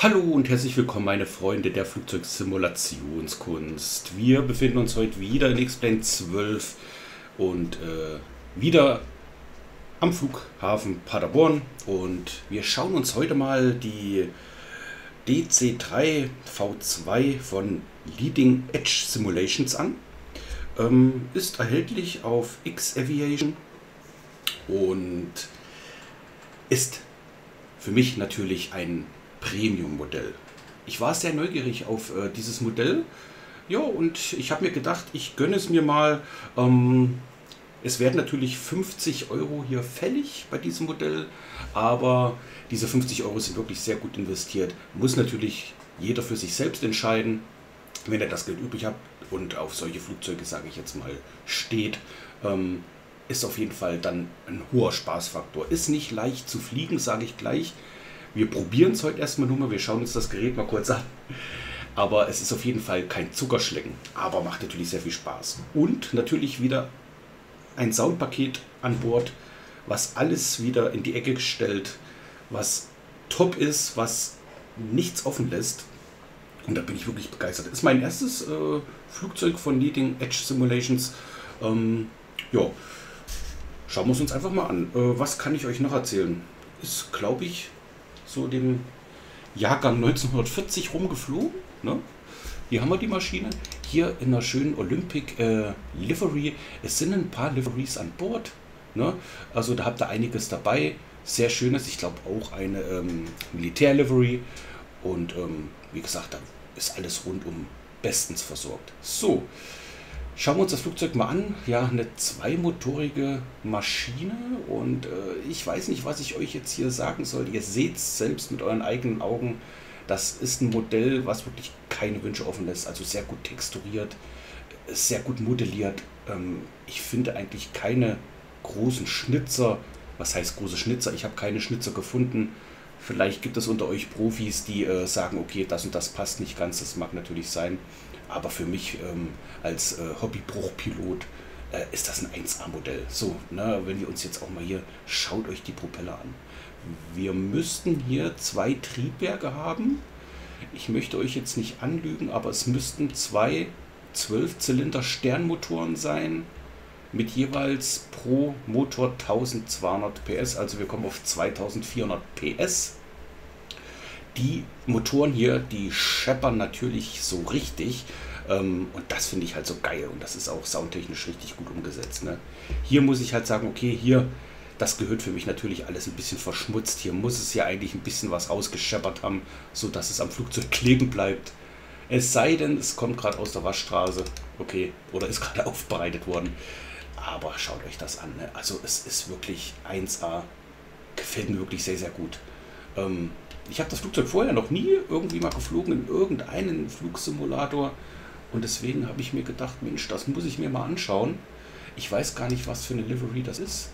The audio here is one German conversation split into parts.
Hallo und herzlich willkommen, meine Freunde der Flugzeugsimulationskunst. Wir befinden uns heute wieder in X-Plane 12 und wieder am Flughafen Paderborn. Und wir schauen uns heute mal die DC-3 V2 von Leading Edge Simulations an. Ist erhältlich auf X-Aviation und ist für mich natürlich ein Premium-Modell. Ich war sehr neugierig auf dieses Modell. Ja, und ich habe mir gedacht, ich gönne es mir mal. Es werden natürlich 50 Euro hier fällig bei diesem Modell, aber diese 50 Euro sind wirklich sehr gut investiert. Muss natürlich jeder für sich selbst entscheiden, wenn er das Geld übrig hat und auf solche Flugzeuge, sage ich jetzt mal, steht. Ist auf jeden Fall dann ein hoher Spaßfaktor. Ist nicht leicht zu fliegen, sage ich gleich. Wir probieren es heute erstmal nur mal, wir schauen uns das Gerät mal kurz an. Aber es ist auf jeden Fall kein Zuckerschlecken, aber macht natürlich sehr viel Spaß. Und natürlich wieder ein Soundpaket an Bord, was alles wieder in die Ecke stellt, was top ist, was nichts offen lässt. Und da bin ich wirklich begeistert. Das ist mein erstes Flugzeug von Leading Edge Simulations. Ja, schauen wir es uns einfach mal an. Was kann ich euch noch erzählen? Ist, glaube ich, so dem Jahrgang 1940 rumgeflogen. Ne? Hier haben wir die Maschine. Hier in einer schönen Olympic Livery. Es sind ein paar Liveries an Bord. Ne? Also da habt ihr einiges dabei. Sehr schönes. Ich glaube auch eine Militär-Livery. Und wie gesagt, da ist alles rundum bestens versorgt. So, schauen wir uns das Flugzeug mal an. Ja, eine zweimotorige Maschine und ich weiß nicht, was ich euch jetzt hier sagen soll. Ihr seht es selbst mit euren eigenen Augen. Das ist ein Modell, was wirklich keine Wünsche offen lässt. Also sehr gut texturiert, sehr gut modelliert. Ich finde eigentlich keine großen Schnitzer. Was heißt große Schnitzer? Ich habe keine Schnitzer gefunden. Vielleicht gibt es unter euch Profis, die sagen, okay, das und das passt nicht ganz. Das mag natürlich sein. Aber für mich als Hobbybruchpilot ist das ein 1A-Modell. So, ne, wenn wir uns jetzt auch mal hier, schaut euch die Propeller an. Wir müssten hier 2 Triebwerke haben. Ich möchte euch jetzt nicht anlügen, aber es müssten 2 12-Zylinder-Sternmotoren sein, mit jeweils pro Motor 1200 PS. Also wir kommen auf 2400 PS. Die Motoren hier, die scheppern natürlich so richtig. Und das finde ich halt so geil. Und das ist auch soundtechnisch richtig gut umgesetzt. Ne? Hier muss ich halt sagen, okay, hier, das gehört für mich natürlich alles ein bisschen verschmutzt. Hier muss es ja eigentlich ein bisschen was rausgescheppert haben, sodass es am Flugzeug kleben bleibt. Es sei denn, es kommt gerade aus der Waschstraße. Okay, oder ist gerade aufbereitet worden. Aber schaut euch das an. Ne? Also es ist wirklich 1A. Gefällt mir wirklich sehr, sehr gut. Ich habe das Flugzeug vorher noch nie irgendwie mal geflogen in irgendeinen Flugsimulator. Und deswegen habe ich mir gedacht, Mensch, das muss ich mir mal anschauen. Ich weiß gar nicht, was für eine Livery das ist.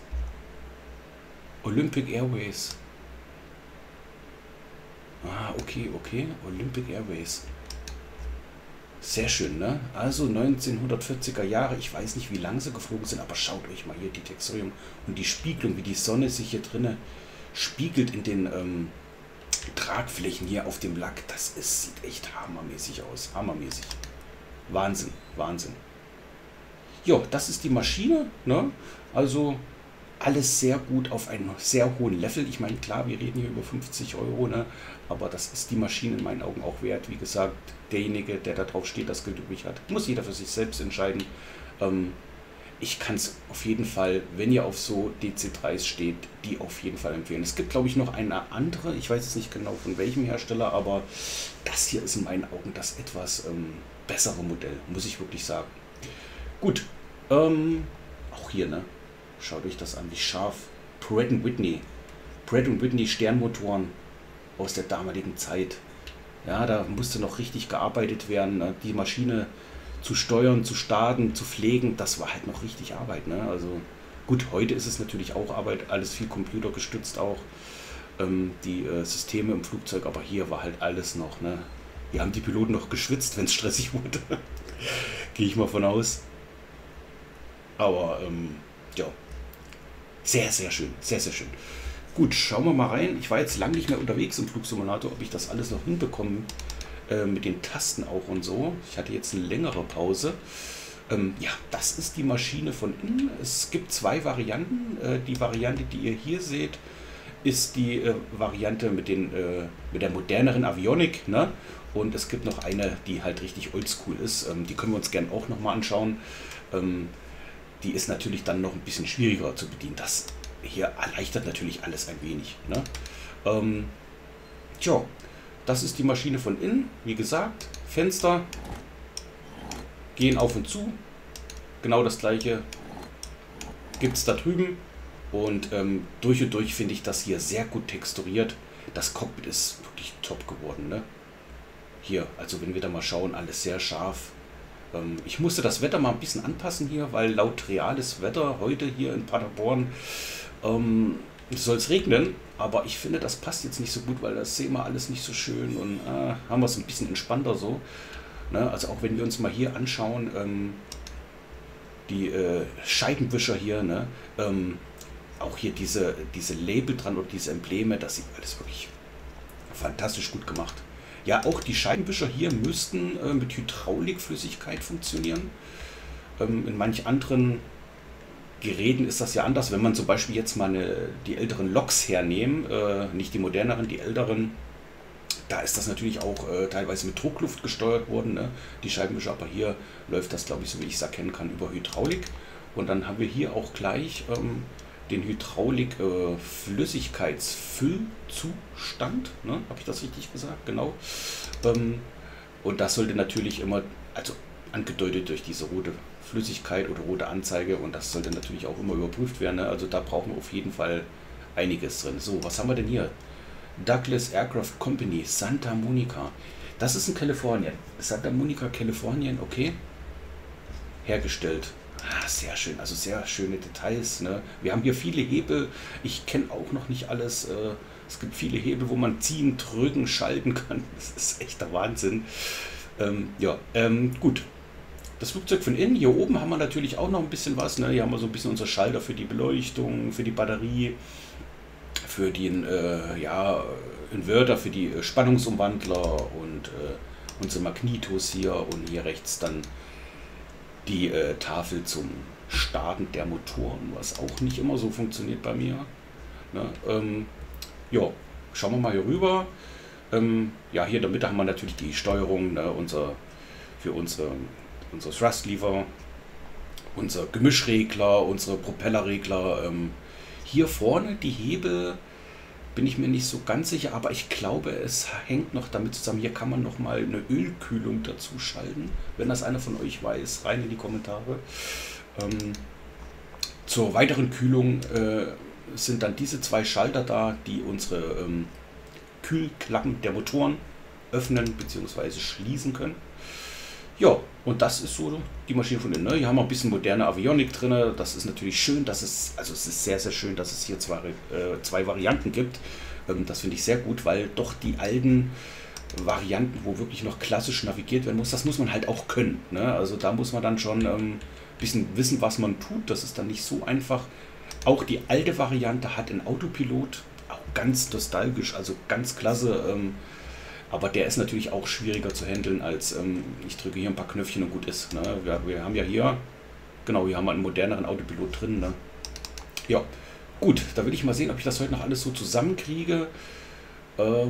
Olympic Airways. Ah, okay, okay. Olympic Airways. Sehr schön, ne? Also 1940er Jahre. Ich weiß nicht, wie lange sie geflogen sind, aber schaut euch mal hier die Texturierung und die Spiegelung, wie die Sonne sich hier drinnen spiegelt in den Tragflächen hier auf dem Lack. Das sieht echt hammermäßig aus. Hammermäßig. Wahnsinn, Wahnsinn. Ja, das ist die Maschine, ne? Also alles sehr gut auf einem sehr hohen Level. Ich meine, klar, wir reden hier über 50 Euro, ne? Aber das ist die Maschine in meinen Augen auch wert. Wie gesagt, derjenige, der da drauf steht, das Geld übrig hat, muss jeder für sich selbst entscheiden. Ich kann es auf jeden Fall, wenn ihr auf so DC-3s steht, die auf jeden Fall empfehlen. Es gibt, glaube ich, noch eine andere, ich weiß jetzt nicht genau von welchem Hersteller, aber das hier ist in meinen Augen das etwas bessere Modell, muss ich wirklich sagen. Gut, auch hier, ne? Schaut euch das an, wie scharf. Pratt & Whitney Sternmotoren aus der damaligen Zeit. Ja, da musste noch richtig gearbeitet werden, ne? Die Maschine zu steuern, zu starten, zu pflegen, das war halt noch richtig Arbeit. Ne? Also gut, heute ist es natürlich auch Arbeit, alles viel computergestützt auch, die Systeme im Flugzeug, aber hier war halt alles noch. Ne? Hier haben die Piloten noch geschwitzt, wenn es stressig wurde. Gehe ich mal von aus. Aber ja, sehr, sehr schön, sehr, sehr schön. Gut, schauen wir mal rein. Ich war jetzt lange nicht mehr unterwegs im Flugsimulator, ob ich das alles noch hinbekomme mit den Tasten auch und so. Ich hatte jetzt eine längere Pause. Ja, das ist die Maschine von innen. Es gibt zwei Varianten. Die Variante, die ihr hier seht, ist die Variante mit der moderneren Avionik. Ne? Und es gibt noch eine, die halt richtig oldschool ist. Die können wir uns gerne auch nochmal anschauen. Die ist natürlich dann noch ein bisschen schwieriger zu bedienen. Das hier erleichtert natürlich alles ein wenig. Ne? Tja, das ist die Maschine von innen. Wie gesagt, Fenster gehen auf und zu. Genau das gleiche gibt es da drüben. Und durch und durch finde ich das hier sehr gut texturiert. Das Cockpit ist wirklich top geworden. Ne? Hier, also wenn wir da mal schauen, alles sehr scharf. Ich musste das Wetter mal ein bisschen anpassen hier, weil laut reales Wetter heute hier in Paderborn soll es regnen. Aber ich finde, das passt jetzt nicht so gut, weil das sehen wir alles nicht so schön. Und haben wir es ein bisschen entspannter so. Ne? Also auch wenn wir uns mal hier anschauen, die Scheibenwischer hier, ne? Auch hier diese Label dran und diese Embleme, das sieht alles wirklich fantastisch gut gemacht. Ja, auch die Scheibenwischer hier müssten mit Hydraulikflüssigkeit funktionieren. In manch anderen Geräten ist das ja anders. Wenn man zum Beispiel jetzt mal die älteren Loks hernehmen, nicht die moderneren, die älteren, da ist das natürlich auch teilweise mit Druckluft gesteuert worden, ne? Die Scheibenwischer, aber hier läuft das, glaube ich, so wie ich es erkennen kann, über Hydraulik. Und dann haben wir hier auch gleich den Hydraulik-Flüssigkeitsfüllzustand, ne? Habe ich das richtig gesagt? Genau. Und das sollte natürlich immer, also angedeutet durch diese rote Flüssigkeit oder rote Anzeige, und das sollte natürlich auch immer überprüft werden. Ne? Also da brauchen wir auf jeden Fall einiges drin. So, was haben wir denn hier? Douglas Aircraft Company, Santa Monica. Das ist in Kalifornien. Santa Monica, Kalifornien, okay. Hergestellt. Sehr schön, also sehr schöne Details. Ne? Wir haben hier viele Hebel. Ich kenne auch noch nicht alles. Es gibt viele Hebel, wo man ziehen, drücken, schalten kann. Das ist echt der Wahnsinn. Gut. Das Flugzeug von innen. Hier oben haben wir natürlich auch noch ein bisschen was. Ne? Hier haben wir so ein bisschen unser Schalter für die Beleuchtung, für die Batterie, für den Inverter, für die Spannungsumwandler und unsere Magnetos hier, und hier rechts dann die Tafel zum Starten der Motoren, was auch nicht immer so funktioniert bei mir. Ne? Schauen wir mal hier rüber. Hier in der Mitte haben wir natürlich die Steuerung, ne? Für unsere Thrust-Lever, unser Gemischregler, unsere Propellerregler. Hier vorne die Hebel bin ich mir nicht so ganz sicher, aber ich glaube, es hängt noch damit zusammen. Hier kann man noch mal eine Ölkühlung dazu schalten, wenn das einer von euch weiß, rein in die Kommentare. Zur weiteren Kühlung sind dann diese zwei Schalter da, die unsere Kühlklappen der Motoren öffnen bzw. schließen können. Ja, und das ist so die Maschine von innen. Ne? Hier haben wir ein bisschen moderne Avionik drin. Das ist natürlich schön, es ist sehr, sehr schön, dass es hier zwei Varianten gibt. Das finde ich sehr gut, weil doch die alten Varianten, wo wirklich noch klassisch navigiert werden muss, das muss man halt auch können. Ne? Also da muss man dann schon ein bisschen wissen, was man tut. Das ist dann nicht so einfach. Auch die alte Variante hat einen Autopilot, auch ganz nostalgisch, also ganz klasse. Aber der ist natürlich auch schwieriger zu handeln als ich drücke hier ein paar Knöpfchen und gut ist. Ne? Wir haben ja hier, genau, hier haben wir einen moderneren Autopilot drin. Ne? Ja, gut, da will ich mal sehen, ob ich das heute noch alles so zusammenkriege. Hier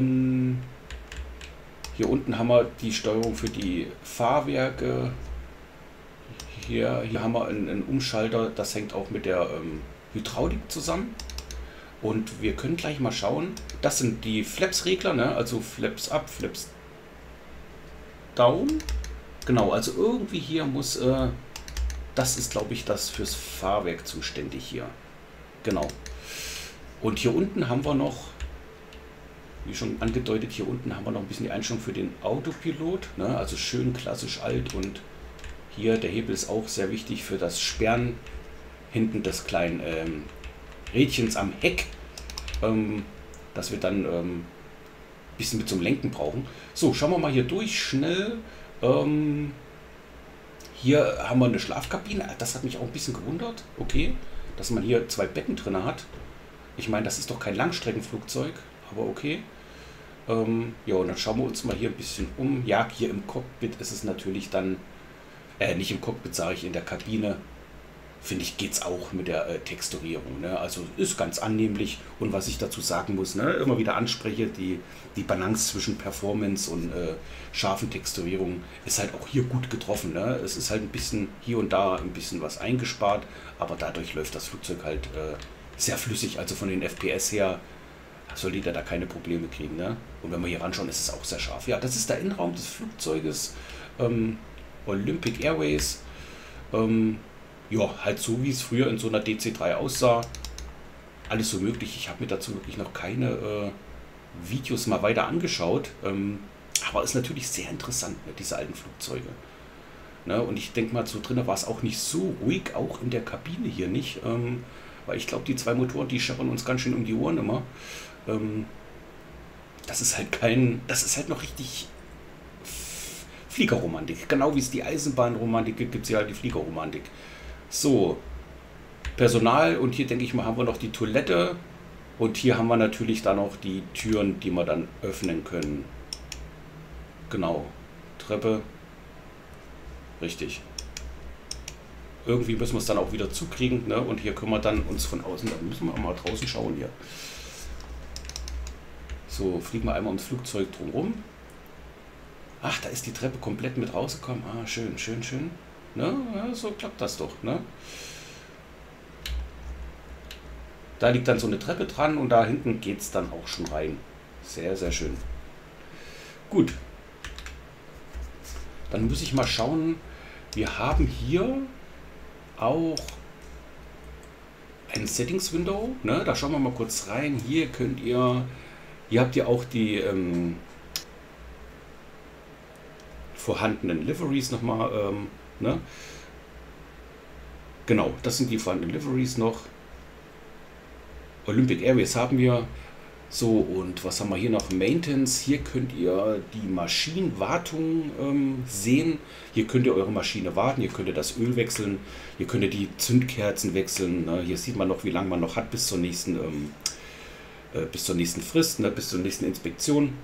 unten haben wir die Steuerung für die Fahrwerke. Hier haben wir einen Umschalter, das hängt auch mit der Hydraulik zusammen. Und wir können gleich mal schauen, das sind die Flaps-Regler, ne? Also Flaps up, Flaps down. Genau, also irgendwie hier muss, das ist glaube ich das fürs Fahrwerk zuständig hier. Genau. Und hier unten haben wir noch, wie schon angedeutet, hier unten haben wir noch ein bisschen die Einstellung für den Autopilot. Ne? Also schön klassisch alt, und hier der Hebel ist auch sehr wichtig für das Sperren hinten des kleinen Rädchens am Heck, dass wir dann ein bisschen mit zum Lenken brauchen. So, schauen wir mal hier durch, schnell. Hier haben wir eine Schlafkabine, das hat mich auch ein bisschen gewundert, okay, dass man hier zwei Betten drin hat. Ich meine, das ist doch kein Langstreckenflugzeug, aber okay. Ja, und dann schauen wir uns mal hier ein bisschen um. Ja, hier im Cockpit ist es natürlich dann, nicht im Cockpit, sage ich, in der Kabine, finde ich, geht es auch mit der Texturierung. Ne? Also ist ganz annehmlich. Und was ich dazu sagen muss, ne, immer wieder anspreche, die Balance zwischen Performance und scharfen Texturierung ist halt auch hier gut getroffen. Ne? Es ist halt ein bisschen hier und da ein bisschen was eingespart, aber dadurch läuft das Flugzeug halt sehr flüssig. Also von den FPS her sollte der da keine Probleme kriegen. Ne? Und wenn wir hier ranschauen, ist es auch sehr scharf. Ja, das ist der Innenraum des Flugzeuges. Olympic Airways. Ja, halt so wie es früher in so einer DC-3 aussah. Alles so möglich. Ich habe mir dazu wirklich noch keine Videos mal weiter angeschaut. Aber ist natürlich sehr interessant, ne, diese alten Flugzeuge. Ne? Und ich denke mal, so drinnen war es auch nicht so ruhig, auch in der Kabine hier nicht. Weil ich glaube, die zwei Motoren, die scheppern uns ganz schön um die Ohren immer. Das ist halt noch richtig Fliegerromantik. Genau wie es die Eisenbahnromantik gibt, gibt es ja halt die Fliegerromantik. So, Personal, und hier denke ich mal, haben wir noch die Toilette, und hier haben wir natürlich dann noch die Türen, die wir dann öffnen können. Genau, Treppe, richtig. Irgendwie müssen wir es dann auch wieder zukriegen, ne? Und hier können wir dann uns von außen, dann müssen wir mal draußen schauen hier. So, fliegen wir einmal ums Flugzeug drumherum. Ach, da ist die Treppe komplett mit rausgekommen. Ah, schön, schön, schön. Ne? Ja, so klappt das doch. Ne? Da liegt dann so eine Treppe dran, und da hinten geht es dann auch schon rein. Sehr, sehr schön. Gut. Dann muss ich mal schauen. Wir haben hier auch ein Settings-Window. Ne? Da schauen wir mal kurz rein. Hier habt ihr auch die vorhandenen Liveries nochmal. Ne? Genau, das sind die vorhandenen Liveries noch. Olympic Airways haben wir. So, und was haben wir hier noch? Maintenance. Hier könnt ihr die Maschinenwartung sehen. Hier könnt ihr eure Maschine warten. Hier könnt ihr das Öl wechseln. Hier könnt ihr die Zündkerzen wechseln. Ne? Hier sieht man noch, wie lange man noch hat bis zur nächsten Frist, ne? Bis zur nächsten Inspektion.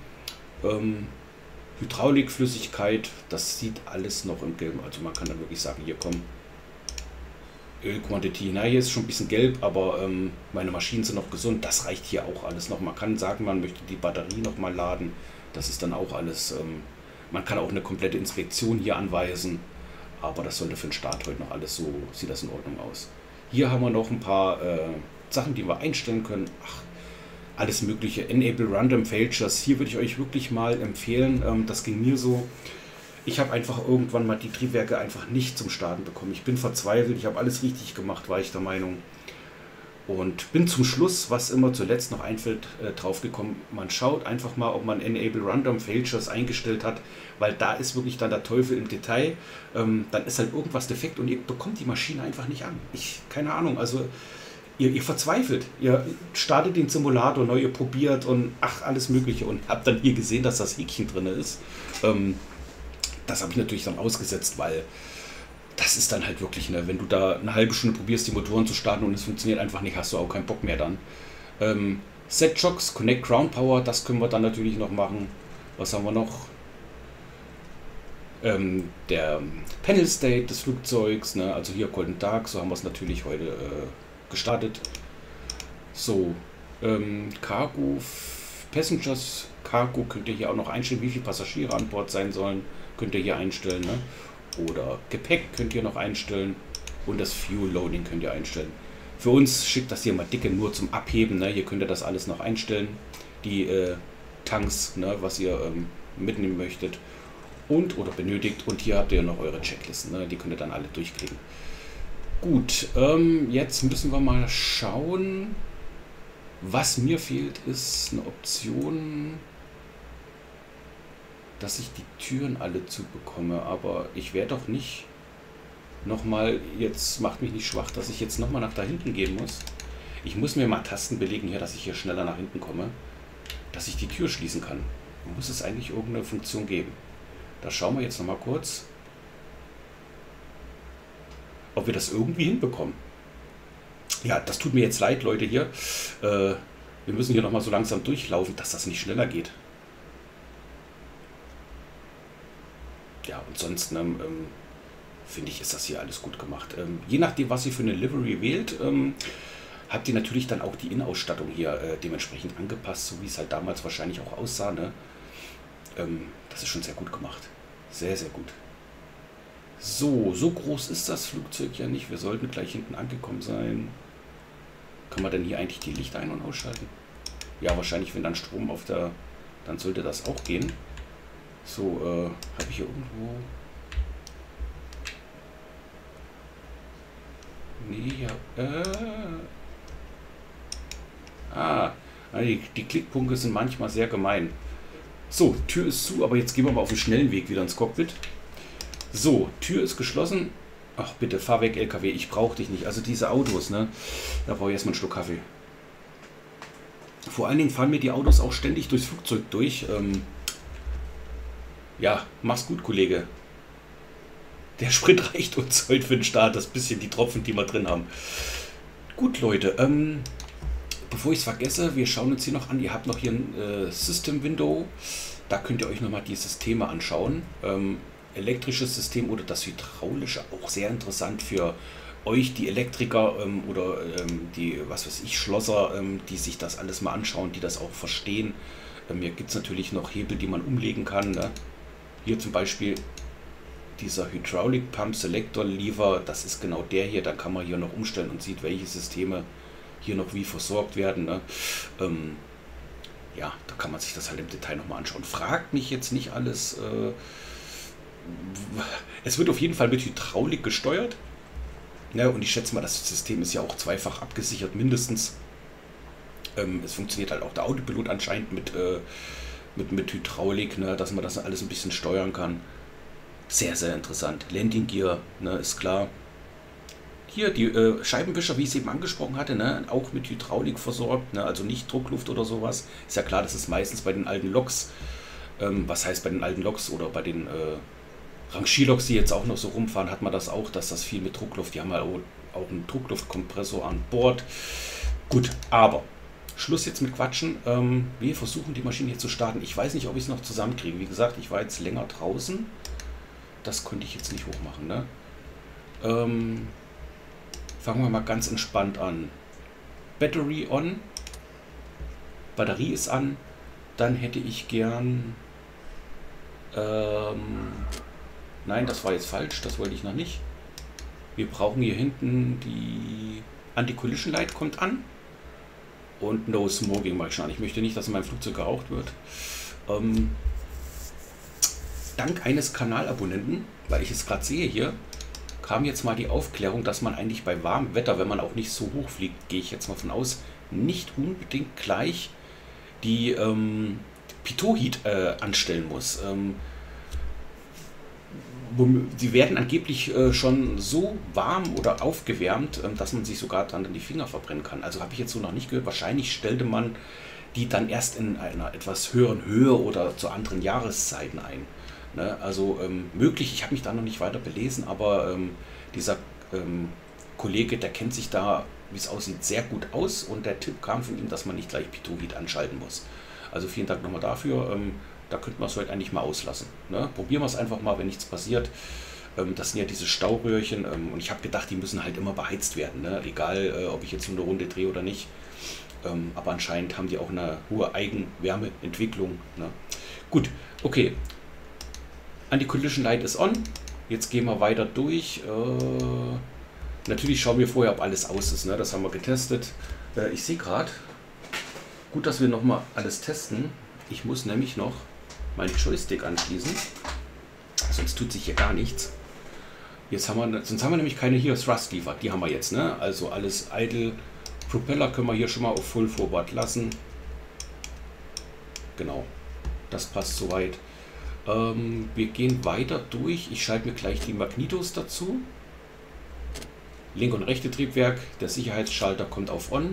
Hydraulikflüssigkeit, das sieht alles noch im Gelben. Also man kann dann wirklich sagen, hier kommen Ölquantity. Na, hier ist schon ein bisschen gelb, aber meine Maschinen sind noch gesund. Das reicht hier auch alles noch. Man kann sagen, man möchte die Batterie noch mal laden. Das ist dann auch alles. Man kann auch eine komplette Inspektion hier anweisen. Aber das sollte für den Start heute noch alles so, sieht das in Ordnung aus. Hier haben wir noch ein paar Sachen, die wir einstellen können. Ach, alles mögliche. Enable Random Failures. Hier würde ich euch wirklich mal empfehlen. Das ging mir so. Ich habe einfach irgendwann mal die Triebwerke einfach nicht zum Starten bekommen. Ich bin verzweifelt. Ich habe alles richtig gemacht, war ich der Meinung. Und bin zum Schluss, was immer zuletzt noch einfällt, drauf gekommen. Man schaut einfach mal, ob man Enable Random Failures eingestellt hat, weil da ist wirklich dann der Teufel im Detail. Dann ist halt irgendwas defekt und ihr bekommt die Maschine einfach nicht an. Keine Ahnung, also ihr verzweifelt. Ihr startet den Simulator neu, ihr probiert und ach, alles Mögliche, und habt dann hier gesehen, dass das Häkchen drin ist. Das habe ich natürlich dann ausgesetzt, weil das ist dann halt wirklich, ne, wenn du da eine halbe Stunde probierst, die Motoren zu starten und es funktioniert einfach nicht, hast du auch keinen Bock mehr dann. Set Shocks, Connect Ground Power, das können wir dann natürlich noch machen. Was haben wir noch? Der Panel State des Flugzeugs, ne, also hier Golden Dark, so haben wir es natürlich heute gestartet. So, Cargo, Passengers, Cargo könnt ihr hier auch noch einstellen, wie viele Passagiere an Bord sein sollen, könnt ihr hier einstellen, ne? Oder Gepäck könnt ihr noch einstellen und das Fuel Loading könnt ihr einstellen. Für uns schickt das hier mal dicke nur zum Abheben, ne? Hier könnt ihr das alles noch einstellen, die Tanks, ne, was ihr mitnehmen möchtet oder benötigt, und hier habt ihr noch eure Checklisten, ne? Die könnt ihr dann alle durchklicken. Gut, jetzt müssen wir mal schauen. Was mir fehlt, ist eine Option, dass ich die Türen alle zubekomme, aber ich werde doch nicht nochmal, jetzt macht mich nicht schwach, dass ich jetzt nochmal nach da hinten gehen muss. Ich muss mir mal Tasten belegen hier, dass ich hier schneller nach hinten komme, dass ich die Tür schließen kann. Muss es eigentlich irgendeine Funktion geben. Da schauen wir jetzt nochmal kurz, ob wir das irgendwie hinbekommen. Ja, das tut mir jetzt leid, Leute hier. Wir müssen hier nochmal so langsam durchlaufen, dass das nicht schneller geht. Ja, und sonst finde ich, ist das hier alles gut gemacht. Je nachdem, was ihr für eine Livery wählt, habt ihr natürlich dann auch die Innenausstattung hier dementsprechend angepasst, so wie es halt damals wahrscheinlich auch aussah. Ne? Das ist schon sehr gut gemacht. Sehr, sehr gut. So groß ist das Flugzeug ja nicht. Wir sollten gleich hinten angekommen sein. Kann man denn hier eigentlich die Lichter ein- und ausschalten? Ja, wahrscheinlich, wenn dann Strom auf der... Dann sollte das auch gehen. So, habe ich hier irgendwo... Nee, ja, die Klickpunkte sind manchmal sehr gemein. So, Tür ist zu, aber jetzt gehen wir mal auf den schnellen Weg wieder ins Cockpit. So, Tür ist geschlossen. Ach bitte, fahr weg, LKW, ich brauche dich nicht. Also diese Autos, ne? Da brauche ich erstmal einen Schluck Kaffee. Vor allen Dingen fahren mir die Autos auch ständig durchs Flugzeug durch. Ja, mach's gut, Kollege. Der Sprit reicht uns heute für den Start, das bisschen die Tropfen, die wir drin haben. Gut, Leute, bevor ich es vergesse, wir schauen uns hier noch an. Ihr habt noch hier ein System Window. Da könnt ihr euch nochmal die Systeme anschauen. Elektrisches System oder das hydraulische, auch sehr interessant für euch, die Elektriker oder die, was weiß ich, Schlosser, die sich das alles mal anschauen, die das auch verstehen. Hier gibt es natürlich noch Hebel, die man umlegen kann. Ne? Hier zum Beispiel dieser Hydraulic Pump Selector Lever, das ist genau der hier. Da kann man hier noch umstellen und sieht, welche Systeme hier noch wie versorgt werden. Ne? Ja, da kann man sich das halt im Detail nochmal anschauen. Fragt mich jetzt nicht alles. Es wird auf jeden Fall mit Hydraulik gesteuert. Ja, und ich schätze mal, das System ist ja auch zweifach abgesichert, mindestens. Es funktioniert halt auch der Autopilot anscheinend mit Hydraulik, ne, dass man das alles ein bisschen steuern kann. Sehr, sehr interessant. Landing Gear, ne, ist klar. Hier die Scheibenwischer, wie ich es eben angesprochen hatte, ne, auch mit Hydraulik versorgt, ne, also nicht Druckluft oder sowas. Ist ja klar, das ist meistens bei den alten Loks. Was heißt bei den alten Loks oder bei den Rangierloks, die jetzt auch noch so rumfahren, hat man das auch, dass das viel mit Druckluft, die haben ja auch einen Druckluftkompressor an Bord. Gut, aber Schluss jetzt mit Quatschen. Wir versuchen die Maschine hier zu starten. Ich weiß nicht, ob ich es noch zusammenkriege. Wie gesagt, ich war jetzt länger draußen. Das konnte ich jetzt nicht hochmachen. Ne? Fangen wir mal ganz entspannt an. Battery on. Batterie ist an. Dann hätte ich gern... nein, das war jetzt falsch. Das wollte ich noch nicht. Wir brauchen hier hinten die Anti-Collision Light kommt an. Und No Smoking mache ich schon an. Ich möchte nicht, dass in meinem Flugzeug geraucht wird. Dank eines Kanalabonnenten, weil ich es gerade sehe hier, kam jetzt mal die Aufklärung, dass man eigentlich bei warmem Wetter, wenn man auch nicht so hoch fliegt, gehe ich jetzt mal von aus, nicht unbedingt gleich die Pitot Heat anstellen muss. Die werden angeblich schon so warm oder aufgewärmt, dass man sich sogar dann die Finger verbrennen kann. Also habe ich jetzt so noch nicht gehört. Wahrscheinlich stellte man die dann erst in einer etwas höheren Höhe oder zu anderen Jahreszeiten ein. Ne? Also möglich, ich habe mich da noch nicht weiter belesen, aber dieser Kollege, der kennt sich da, wie es aussieht, sehr gut aus und der Tipp kam von ihm, dass man nicht gleich Pitot Heat anschalten muss. Also vielen Dank nochmal dafür. Da könnten wir es heute eigentlich mal auslassen. Ne? Probieren wir es einfach mal, wenn nichts passiert. Das sind ja diese Stauröhrchen und ich habe gedacht, die müssen halt immer beheizt werden. Ne? Egal, ob ich jetzt nur eine Runde drehe oder nicht. Aber anscheinend haben die auch eine hohe Eigenwärmeentwicklung. Ne? Gut, okay. Anti-Collision Light ist on. Jetzt gehen wir weiter durch. Natürlich schauen wir vorher, ob alles aus ist. Ne? Das haben wir getestet. Ich sehe gerade, gut, dass wir nochmal alles testen. Ich muss nämlich noch meinen Joystick anschließen. Sonst tut sich hier gar nichts. Jetzt haben wir, sonst haben wir nämlich keine hier Thrust Lever. Die haben wir jetzt. Ne? Also alles Idle. Propeller können wir hier schon mal auf Full Forward lassen. Genau. Das passt soweit. Wir gehen weiter durch. Ich schalte mir gleich die Magnetos dazu. Linke und rechte Triebwerk. Der Sicherheitsschalter kommt auf On.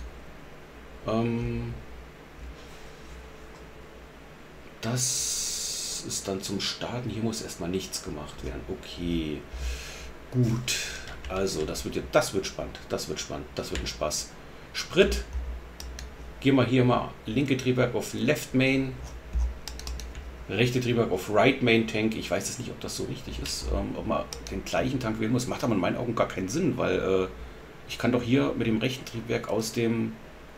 Das ist dann zum Starten. Hier muss erstmal nichts gemacht werden. Okay. Gut. Also, das wird spannend. Das wird spannend. Das wird ein Spaß. Sprit. Gehen wir hier mal linke Triebwerk auf Left Main. Rechte Triebwerk auf Right Main Tank. Ich weiß jetzt nicht, ob das so richtig ist. Ob man den gleichen Tank wählen muss. Macht aber in meinen Augen gar keinen Sinn, weil ich kann doch hier mit dem rechten Triebwerk aus dem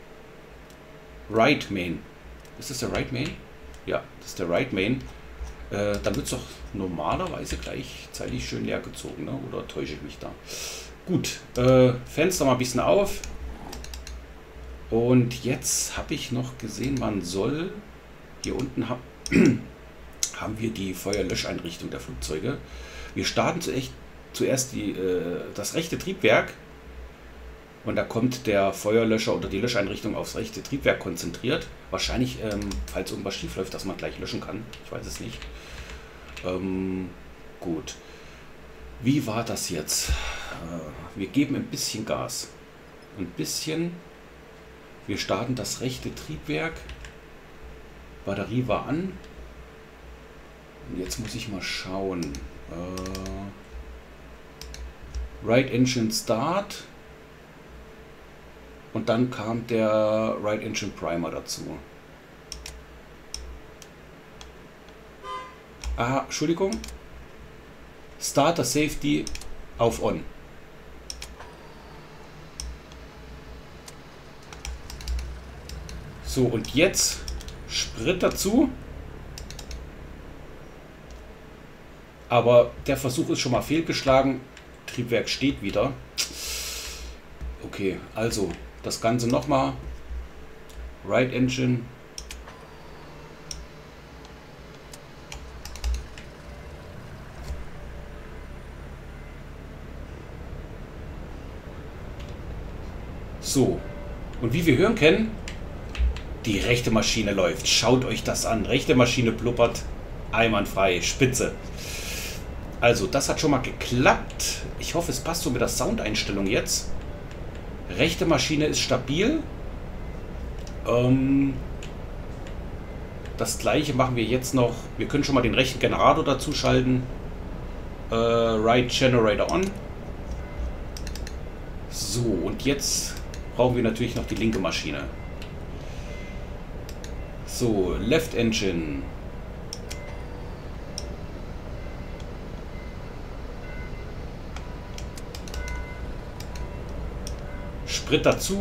Right Main. Ist das der Right Main? Ja, das ist der Right Main. Dann wird es doch normalerweise gleichzeitig schön leer gezogen, ne? Oder täusche ich mich da? Gut, Fenster mal ein bisschen auf. Und jetzt habe ich noch gesehen, man soll hier unten haben wir die Feuerlöscheinrichtung der Flugzeuge. Wir starten zuerst das rechte Triebwerk und da kommt der Feuerlöscher oder die Löscheinrichtung aufs rechte Triebwerk konzentriert. Wahrscheinlich, falls irgendwas schief läuft, dass man gleich löschen kann. Ich weiß es nicht. Gut. Wie war das jetzt? Wir geben ein bisschen Gas. Ein bisschen. Wir starten das rechte Triebwerk. Batterie war an. Und jetzt muss ich mal schauen. Right Engine Start. Und dann kam der Right Engine Primer dazu. Ah, Entschuldigung. Starter Safety auf On. So, und jetzt Sprit dazu. Aber der Versuch ist schon mal fehlgeschlagen. Triebwerk steht wieder. Okay, also das Ganze nochmal. Right Engine. So, und wie wir hören können, die rechte Maschine läuft. Schaut euch das an. Rechte Maschine blubbert. Einwandfrei. Spitze. Also, das hat schon mal geklappt. Ich hoffe, es passt so mit der Soundeinstellung jetzt. Rechte Maschine ist stabil. Das gleiche machen wir jetzt noch. Wir können schon mal den rechten Generator dazu schalten. Right Generator on. So, und jetzt brauchen wir natürlich noch die linke Maschine. So, Left Engine. Sprit dazu.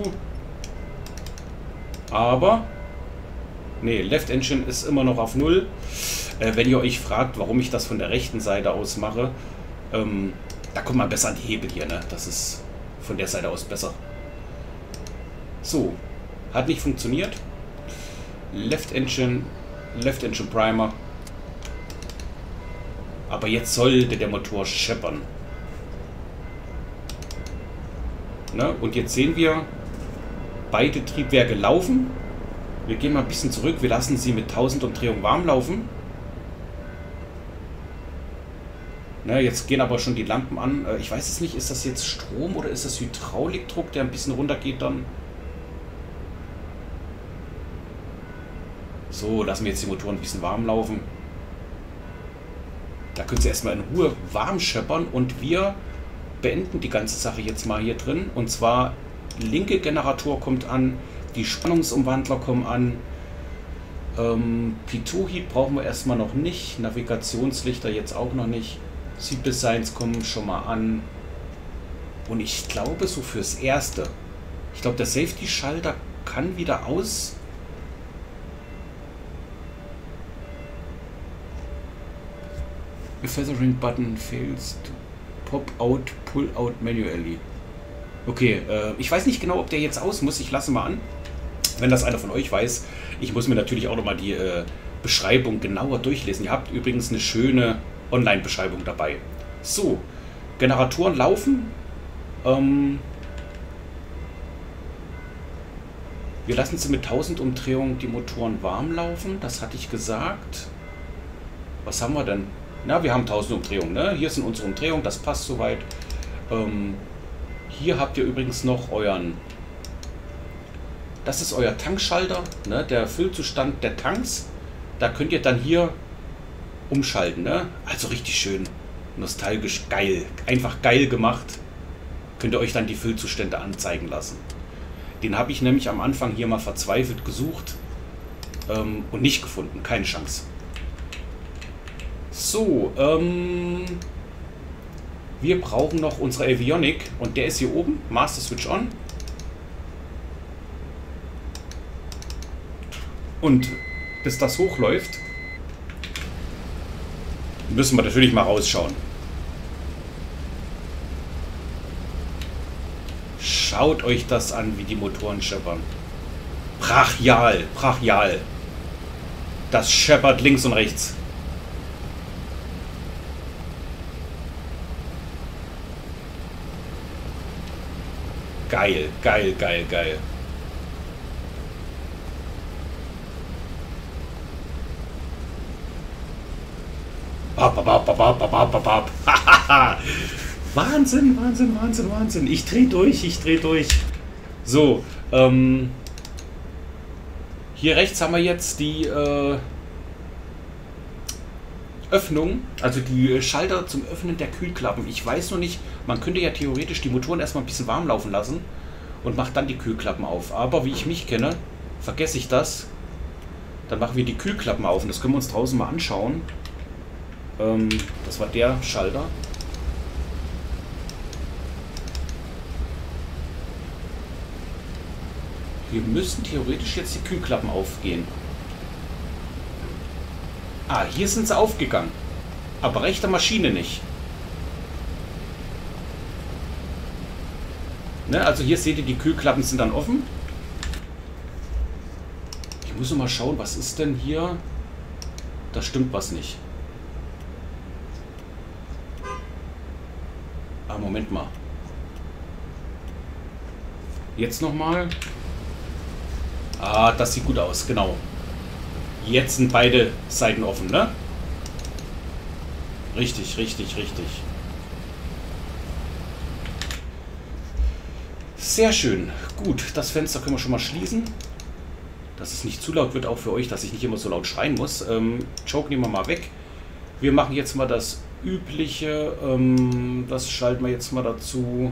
Aber nee, Left Engine ist immer noch auf 0. Wenn ihr euch fragt, warum ich das von der rechten Seite aus mache, da kommt man besser an die Hebel hier, ne? Das ist von der Seite aus besser. So, hat nicht funktioniert. Left Engine Primer. Aber jetzt sollte der Motor scheppern. Ne? Und jetzt sehen wir, beide Triebwerke laufen. Wir gehen mal ein bisschen zurück. Wir lassen sie mit 1000 Umdrehungen warm laufen. Ne, jetzt gehen aber schon die Lampen an. Ich weiß es nicht, ist das jetzt Strom oder ist das Hydraulikdruck, der ein bisschen runtergeht dann? So, lassen wir jetzt die Motoren ein bisschen warm laufen. Da können sie erstmal in Ruhe warm scheppern und wir beenden die ganze Sache jetzt mal hier drin. Und zwar, linke Generator kommt an, die Spannungsumwandler kommen an. Pitot-Heat brauchen wir erstmal noch nicht. Navigationslichter jetzt auch noch nicht. Seat Designs kommen schon mal an. Und ich glaube, so fürs Erste. Ich glaube, der Safety-Schalter kann wieder aus. The feathering button fails to pop out, pull out manually. Okay, ich weiß nicht genau, ob der jetzt aus muss. Ich lasse mal an. Wenn das einer von euch weiß. Ich muss mir natürlich auch nochmal die Beschreibung genauer durchlesen. Ihr habt übrigens eine schöne Online-Beschreibung dabei. So, Generatoren laufen. Wir lassen sie mit 1000 Umdrehungen die Motoren warm laufen. Das hatte ich gesagt. Was haben wir denn? Na, wir haben 1000 Umdrehungen. Ne? Hier sind unsere Umdrehungen. Das passt soweit. Hier habt ihr übrigens noch euren... Das ist euer Tankschalter. Ne? Der Füllzustand der Tanks. Da könnt ihr dann hier umschalten. Ne? Also richtig schön nostalgisch geil. Einfach geil gemacht. könnt ihr euch dann die Füllzustände anzeigen lassen. Den habe ich nämlich am Anfang hier mal verzweifelt gesucht und nicht gefunden. Keine Chance. So, wir brauchen noch unsere Avionic und der ist hier oben. Master Switch on. Und bis das hochläuft, müssen wir natürlich mal rausschauen. Schaut euch das an, wie die Motoren scheppern. Brachial, brachial. Das scheppert links und rechts. Geil, geil, geil, geil. Wahnsinn, Wahnsinn, Wahnsinn, Wahnsinn. Ich dreh durch, ich dreh durch. So, hier rechts haben wir jetzt die Öffnung, also die Schalter zum Öffnen der Kühlklappen. Ich weiß noch nicht, man könnte ja theoretisch die Motoren erstmal ein bisschen warm laufen lassen und macht dann die Kühlklappen auf. Aber wie ich mich kenne, vergesse ich das. Dann machen wir die Kühlklappen auf und das können wir uns draußen mal anschauen. Das war der Schalter. Wir müssen theoretisch jetzt die Kühlklappen aufgehen. Ah, hier sind sie aufgegangen. Aber rechte Maschine nicht. Ne, also hier seht ihr, die Kühlklappen sind dann offen. Ich muss noch mal schauen, was ist denn hier? Da stimmt was nicht. Ah, Moment mal. Jetzt nochmal. Ah, das sieht gut aus, genau. Jetzt sind beide Seiten offen, ne? Richtig, richtig, richtig. Sehr schön. Gut, das Fenster können wir schon mal schließen. Dass es nicht zu laut wird, auch für euch, dass ich nicht immer so laut schreien muss. Choke nehmen wir mal weg. Wir machen jetzt mal das Übliche. Das schalten wir jetzt mal dazu.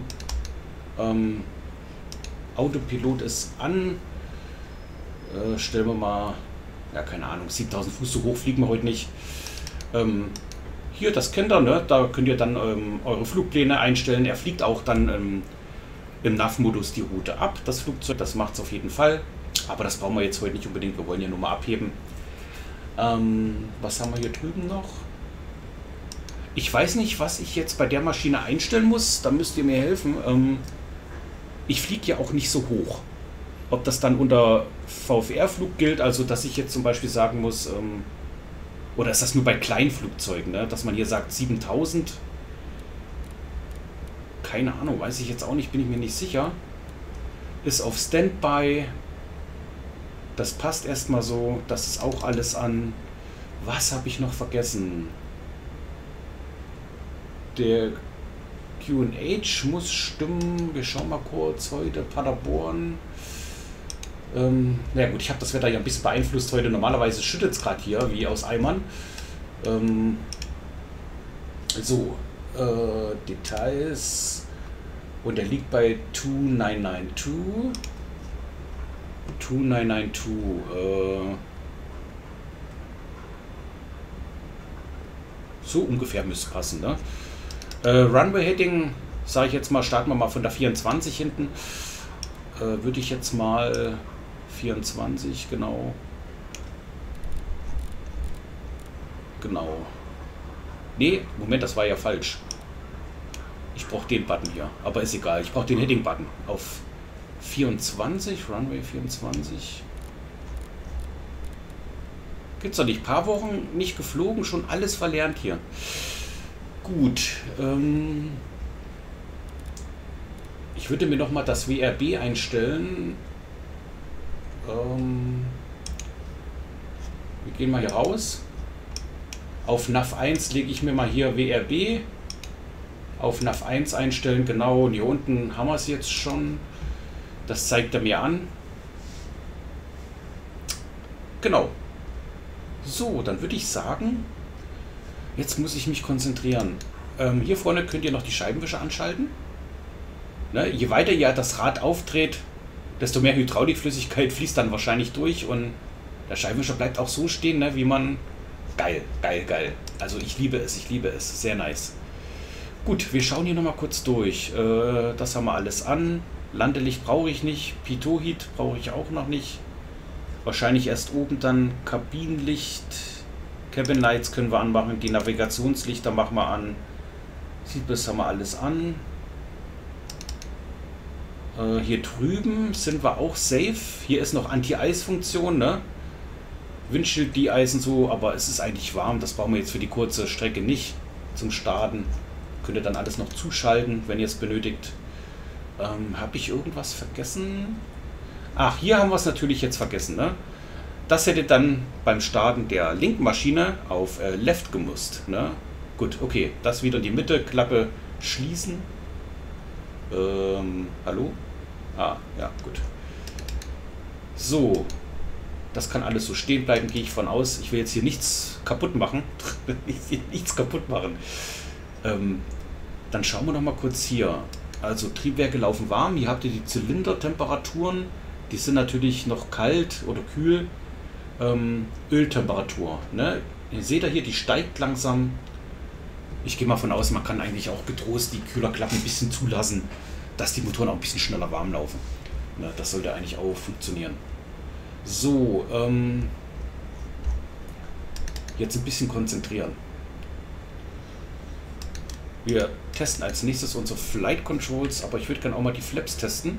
Autopilot ist an. Stellen wir mal, ja keine Ahnung, 7000 Fuß, so hoch fliegen wir heute nicht. Hier, das kennt ihr, ne? Da könnt ihr dann eure Flugpläne einstellen. Er fliegt auch dann im NAV-Modus die Route ab, das Flugzeug. Das macht es auf jeden Fall. Aber das brauchen wir jetzt heute nicht unbedingt. Wir wollen ja nur mal abheben. Was haben wir hier drüben noch? Ich weiß nicht, was ich jetzt bei der Maschine einstellen muss. Da müsst ihr mir helfen. Ich fliege ja auch nicht so hoch. Ob das dann unter VFR-Flug gilt, also dass ich jetzt zum Beispiel sagen muss, oder ist das nur bei Kleinflugzeugen, ne? Dass man hier sagt 7000? Keine Ahnung, weiß ich jetzt auch nicht, bin ich mir nicht sicher. Ist auf Standby. Das passt erstmal so. Das ist auch alles an. Was habe ich noch vergessen? Der QNH muss stimmen. Wir schauen mal kurz heute. Paderborn. Na gut, ich habe das Wetter ja ein bisschen beeinflusst heute. Normalerweise schüttet es gerade hier, wie aus Eimern. Details. Und er liegt bei 2992. 2992. So ungefähr müsste es passen, ne? Runway Heading, sage ich jetzt mal, starten wir mal von der 24 hinten. Würde ich jetzt mal 24, genau. Genau. Nee, Moment, das war ja falsch. Ich brauche den Button hier, aber ist egal. Ich brauche den Heading-Button auf 24, Runway 24. Gibt's doch nicht. Paar Wochen nicht geflogen, schon alles verlernt hier. Gut. Ich würde mir noch mal das WRB einstellen. Wir gehen mal hier raus. Auf NAV 1 lege ich mir mal hier WRB. Auf NAV 1 einstellen, genau. Und hier unten haben wir es jetzt schon. Das zeigt er mir an. Genau. So, dann würde ich sagen, jetzt muss ich mich konzentrieren. Hier vorne könnt ihr noch die Scheibenwischer anschalten. Ne? Je weiter ihr das Rad aufdreht, desto mehr Hydraulikflüssigkeit fließt dann wahrscheinlich durch und der Scheibenwischer bleibt auch so stehen, ne, wie man... Geil, geil, geil. Also ich liebe es, ich liebe es. Sehr nice. Gut, wir schauen hier nochmal kurz durch. Das haben wir alles an. Landelicht brauche ich nicht. Pitot-Heat brauche ich auch noch nicht. Wahrscheinlich erst oben dann Kabinenlicht. Cabin Lights können wir anmachen. Die Navigationslichter machen wir an. Das haben wir alles an. Hier drüben sind wir auch safe. Hier ist noch Anti-Eis-Funktion, ne? Windschild de-eisen so, aber es ist eigentlich warm. Das brauchen wir jetzt für die kurze Strecke nicht zum Starten. Könnt ihr dann alles noch zuschalten, wenn ihr es benötigt. Habe ich irgendwas vergessen? Ach, hier haben wir es natürlich jetzt vergessen, ne? Das hätte dann beim Starten der linken Maschine auf Left gemusst, ne? Gut, okay, das wieder in die Mitte, Klappe schließen. Hallo? Ah, ja, gut. So, das kann alles so stehen bleiben, gehe ich von aus. Ich will jetzt hier nichts kaputt machen. Nichts kaputt machen. Dann schauen wir noch mal kurz hier. Also Triebwerke laufen warm. Hier habt ihr die Zylindertemperaturen. Die sind natürlich noch kalt oder kühl. Öltemperatur. Ne? Ihr seht ja hier, die steigt langsam. Ich gehe mal von aus, man kann eigentlich auch getrost die Kühlerklappen ein bisschen zulassen, dass die Motoren auch ein bisschen schneller warm laufen. Ne? Das sollte eigentlich auch funktionieren. So, jetzt ein bisschen konzentrieren. Wir testen als nächstes unsere Flight Controls, aber ich würde gerne auch mal die Flaps testen.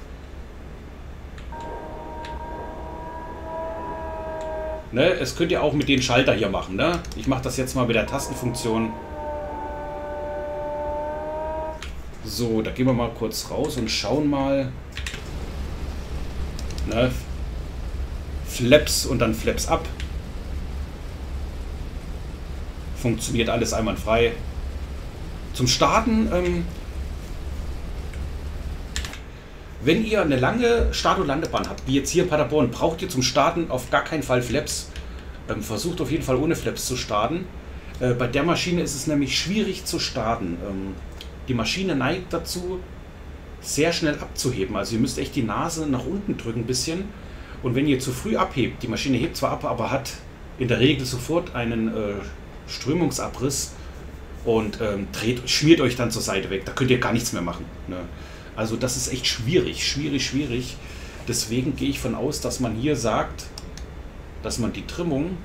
Ne, es könnt ihr auch mit den Schalter hier machen. Ne? Ich mache das jetzt mal mit der Tastenfunktion. So, da gehen wir mal kurz raus und schauen mal. Ne? Flaps und dann Flaps ab. Funktioniert alles einwandfrei. Zum Starten, wenn ihr eine lange Start- und Landebahn habt, wie jetzt hier in Paderborn, braucht ihr zum Starten auf gar keinen Fall Flaps. Versucht auf jeden Fall ohne Flaps zu starten. Bei der Maschine ist es nämlich schwierig zu starten. Die Maschine neigt dazu, sehr schnell abzuheben. Also ihr müsst echt die Nase nach unten drücken ein bisschen. Und wenn ihr zu früh abhebt, die Maschine hebt zwar ab, aber hat in der Regel sofort einen Strömungsabriss und schmiert euch dann zur Seite weg. Da könnt ihr gar nichts mehr machen. Ne? Also das ist echt schwierig. Deswegen gehe ich von aus, dass man hier sagt, dass man die Trimmung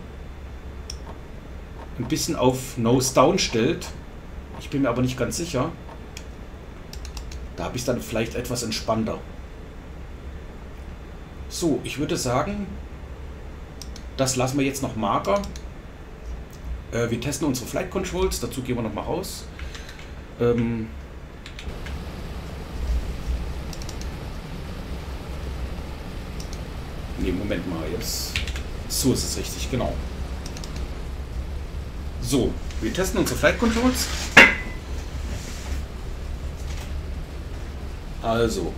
ein bisschen auf Nose Down stellt. Ich bin mir aber nicht ganz sicher. Da habe ich es dann vielleicht etwas entspannter. So, ich würde sagen, das lassen wir jetzt noch mager. Wir testen unsere Flight Controls, dazu gehen wir noch mal raus. Ne, Moment mal, jetzt. So ist es richtig, genau. So, wir testen unsere Flight Controls. Also,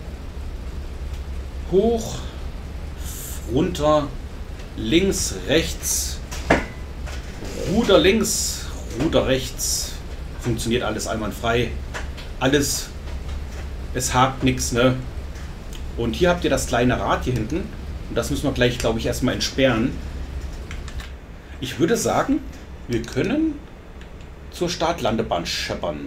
hoch, runter, links, rechts, Ruder links, Ruder rechts, funktioniert alles einwandfrei. Alles, es hakt nichts, ne? Und hier habt ihr das kleine Rad hier hinten. Und das müssen wir gleich, glaube ich, erstmal entsperren. Ich würde sagen, wir können zur Startlandebahn scheppern.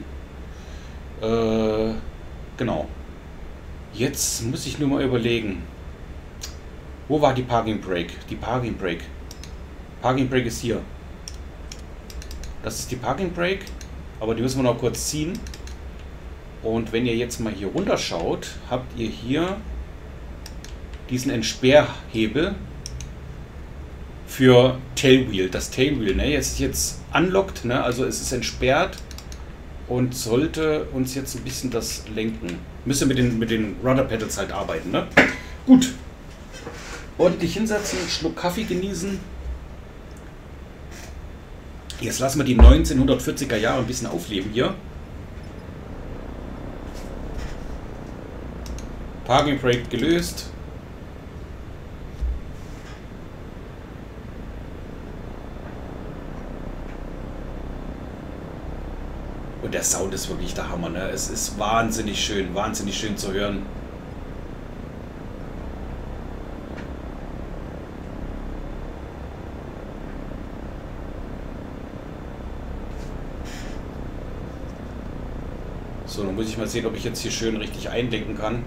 Genau. Jetzt muss ich nur mal überlegen. Wo war die Parking Brake? Die Parking Brake. Parking Brake ist hier. Das ist die Parking Brake. Aber die müssen wir noch kurz ziehen. Und wenn ihr jetzt mal hier runter schaut, habt ihr hier diesen Entsperrhebel für Tailwheel. Das Tailwheel, ne? Jetzt unlocked, ne? Also es ist entsperrt und sollte uns jetzt ein bisschen das lenken. Müsst ihr mit den Rudder Pedals halt arbeiten, ne? Gut. Ordentlich hinsetzen, einen Schluck Kaffee genießen. Jetzt lassen wir die 1940er Jahre ein bisschen aufleben hier. Parking Brake gelöst. Und der Sound ist wirklich der Hammer, ne? Es ist wahnsinnig schön zu hören. So, dann muss ich mal sehen, ob ich jetzt hier schön richtig einlenken kann.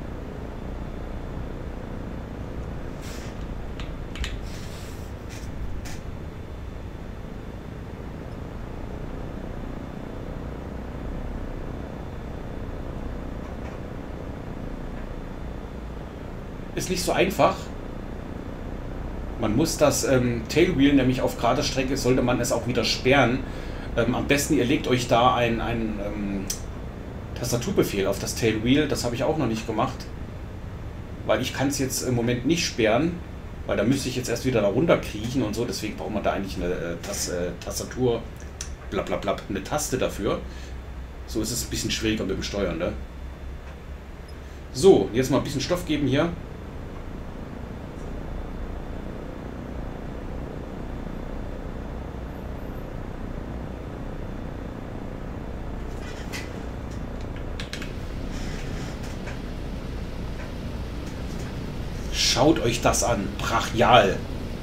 Ist nicht so einfach. Man muss das Tailwheel, nämlich auf gerader Strecke, sollte man es auch wieder sperren. Am besten ihr legt euch da ein Tastaturbefehl auf das Tailwheel. Das habe ich auch noch nicht gemacht. Weil ich kann es jetzt im Moment nicht sperren. Weil da müsste ich jetzt erst wieder da runter kriechen und so. Deswegen braucht man da eigentlich eine Tastatur, blablabla, eine Taste dafür. So ist es ein bisschen schwieriger mit dem Steuern, ne? So, jetzt mal ein bisschen Stoff geben hier. Schaut euch das an. Brachial.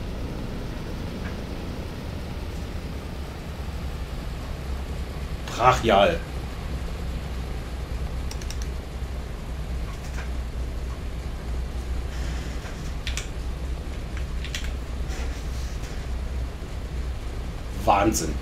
Brachial. Wahnsinn.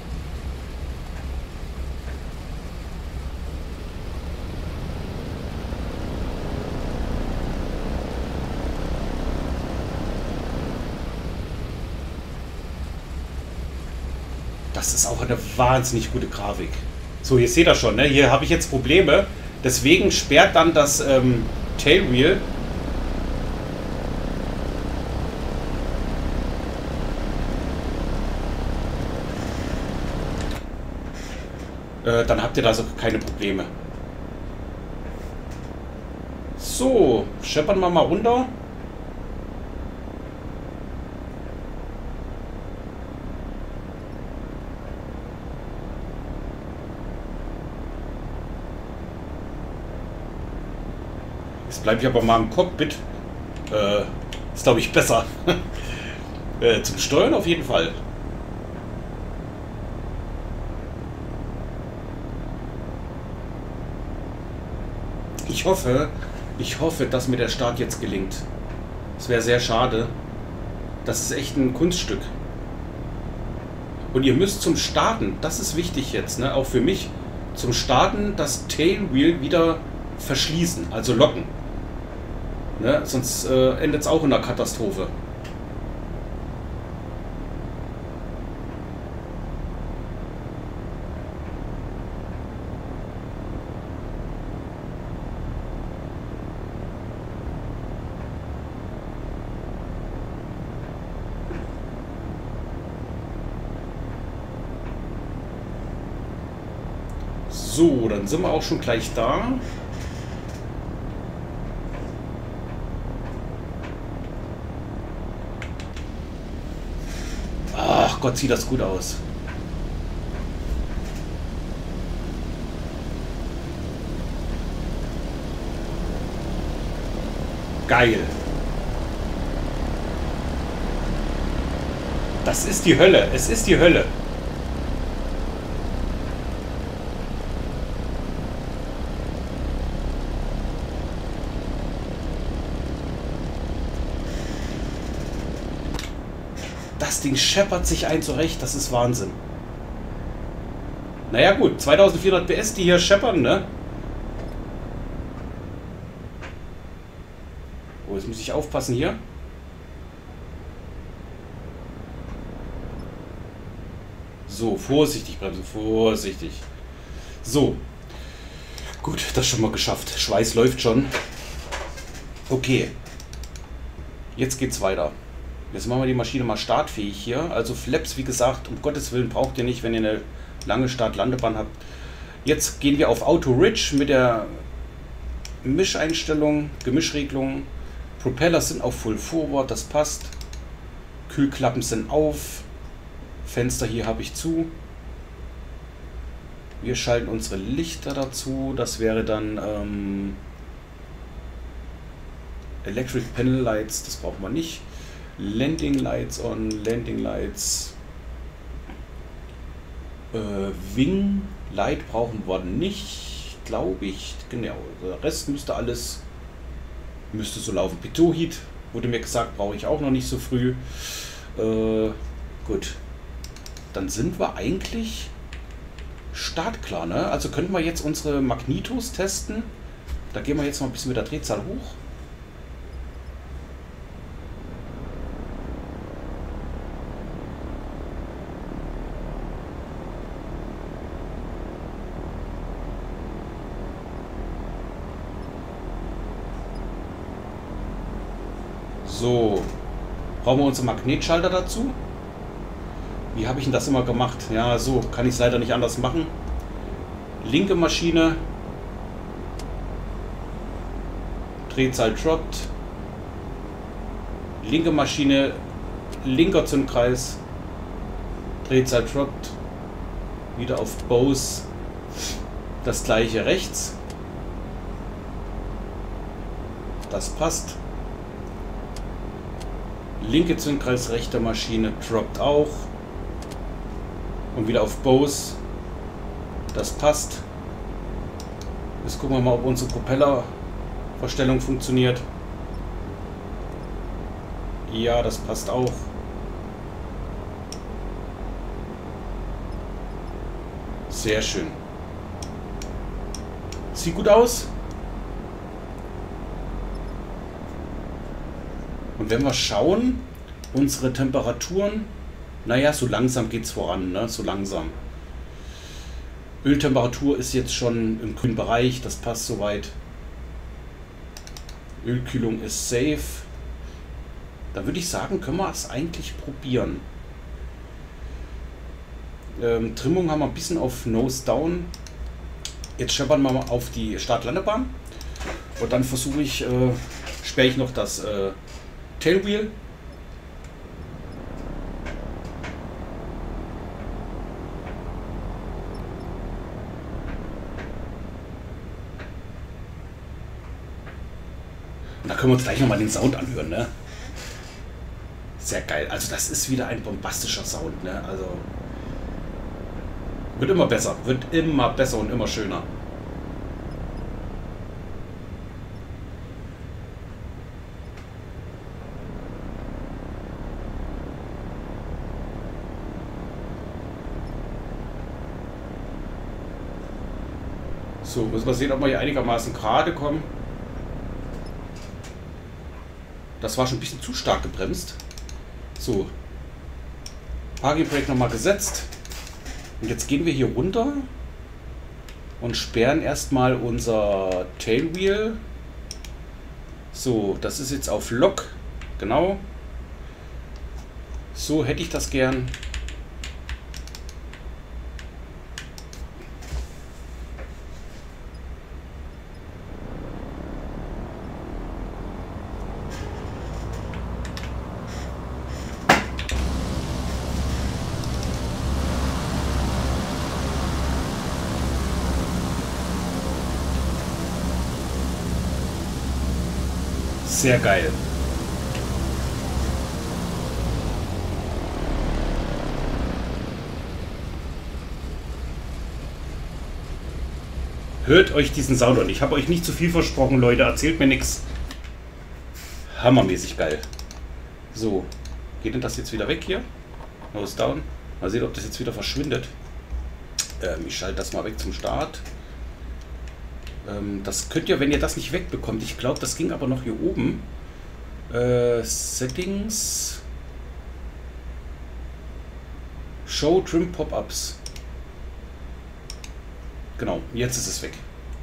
Das ist auch eine wahnsinnig gute Grafik. So, hier seht ihr schon, ne? Hier habe ich jetzt Probleme. Deswegen sperrt dann das Tailwheel. Dann habt ihr da so keine Probleme. So, scheppern wir mal runter. Jetzt bleibe ich aber mal im Cockpit. Ist, glaube ich, besser. Zum Steuern auf jeden Fall. Ich hoffe, dass mir der Start jetzt gelingt. Es wäre sehr schade. Das ist echt ein Kunststück. Und ihr müsst zum Starten, das ist wichtig jetzt, ne, auch für mich, zum Starten das Tailwheel wieder verschließen, also locken. Ne, sonst endet es auch in einer Katastrophe. So, dann sind wir auch schon gleich da. Ach Gott, sieht das gut aus. Geil. Das ist die Hölle. Es ist die Hölle. Das Ding scheppert sich ein zurecht, das ist Wahnsinn. Naja gut, 2400 PS, die hier scheppern, ne? Oh, jetzt muss ich aufpassen hier. So, vorsichtig bremsen, vorsichtig. So. Gut, das schon mal geschafft. Schweiß läuft schon. Okay. Jetzt geht's weiter. Jetzt machen wir die Maschine mal startfähig hier. Also Flaps, wie gesagt, um Gottes Willen braucht ihr nicht, wenn ihr eine lange Start-Landebahn habt. Jetzt gehen wir auf Auto Rich mit der Mischeinstellung, Gemischregelung. Propeller sind auf Full Forward, das passt. Kühlklappen sind auf. Fenster hier habe ich zu. Wir schalten unsere Lichter dazu. Das wäre dann Electric Panel Lights, das brauchen wir nicht. Landing Lights on, Landing Lights. Wing Light brauchen wir nicht, glaube ich. Genau, der Rest müsste so laufen. Pitot Heat wurde mir gesagt, brauche ich auch noch nicht so früh. Gut, dann sind wir eigentlich startklar, ne? Also könnten wir jetzt unsere Magnitos testen. Da gehen wir jetzt mal ein bisschen mit der Drehzahl hoch. So, brauchen wir unsere Magnetschalter dazu. Wie habe ich denn das immer gemacht? Ja, so kann ich es leider nicht anders machen. Linke Maschine. Drehzahl droppt. Linke Maschine. Linker Zündkreis. Drehzahl droppt. Wieder auf Bose. Das gleiche rechts. Das passt. Linke Zündkreis, rechte Maschine droppt auch. Und wieder auf Bose. Das passt. Jetzt gucken wir mal, ob unsere Propellerverstellung funktioniert. Ja, das passt auch. Sehr schön. Sieht gut aus. Und wenn wir schauen, unsere Temperaturen, naja, so langsam geht es voran, ne? So langsam. Öltemperatur ist jetzt schon im grünen Bereich, das passt soweit. Ölkühlung ist safe. Da würde ich sagen, können wir es eigentlich probieren. Trimmung haben wir ein bisschen auf Nose Down. Jetzt scheppern wir mal auf die Start-Landebahn. Und dann versuche ich, sperre ich noch das Tailwheel. Und da können wir uns gleich nochmal den Sound anhören, ne? Sehr geil. Also das ist wieder ein bombastischer Sound, ne? Also wird immer besser und immer schöner. So, müssen wir sehen, ob wir hier einigermaßen gerade kommen. Das war schon ein bisschen zu stark gebremst. So. Parking Brake nochmal gesetzt. Und jetzt gehen wir hier runter und sperren erstmal unser Tailwheel. So, das ist jetzt auf Lock. Genau. So hätte ich das gern. Sehr geil. Hört euch diesen Sound an. Ich habe euch nicht zu viel versprochen, Leute. Erzählt mir nichts. Hammermäßig geil. So, geht denn das jetzt wieder weg hier? Nose down. Mal sehen, ob das jetzt wieder verschwindet. Ich schalte das mal weg zum Start. Das könnt ihr, wenn ihr das nicht wegbekommt. Ich glaube, das ging aber noch hier oben. Settings. Show Trim Pop-Ups. Genau, jetzt ist es weg.